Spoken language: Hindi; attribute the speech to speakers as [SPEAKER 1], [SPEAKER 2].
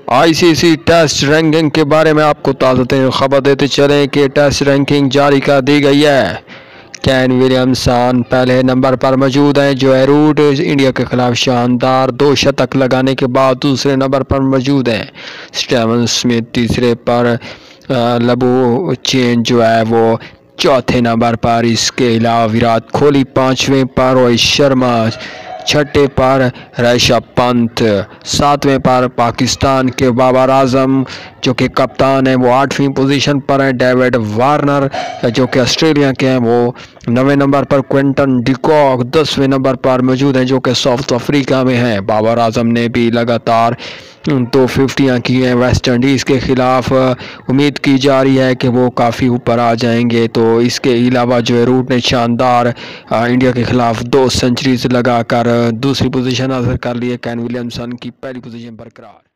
[SPEAKER 1] आईसीसी टेस्ट रैंकिंग के बारे में आपको ताज़ा तरीन खबर देते चलें कि टेस्ट रैंकिंग जारी कर दी गई है। केन विलियमसन पहले नंबर पर मौजूद हैं। जोए रूट इंडिया के खिलाफ शानदार 2 शतक लगाने के बाद दूसरे नंबर पर मौजूद हैं। स्टीवन स्मिथ तीसरे पर, लबू चेन जो है वो चौथे नंबर पर। इसके अलावा विराट कोहली 5वें पर, रोहित शर्मा 6ठे पर, ऋषभ पंत 7वें पर, पाकिस्तान के बाबर आजम जो कि कप्तान है वो 8वीं पोजीशन पर है। डेविड वार्नर जो कि ऑस्ट्रेलिया के हैं वो 9वें नंबर पर। क्विंटन डिकॉक 10वें नंबर पर मौजूद हैं जो कि साउथ अफ्रीका में हैं। बाबर आजम ने भी लगातार 2 फिफ्टियाँ की हैं वेस्ट इंडीज़ के खिलाफ। उम्मीद की जा रही है कि वो काफ़ी ऊपर आ जाएंगे। तो इसके अलावा जो है रूट ने शानदार इंडिया के खिलाफ 2 सेंचुरीज लगाकर दूसरी पोजीशन हासिल कर ली है। केन विलियमसन की पहली पोजीशन बरकरार।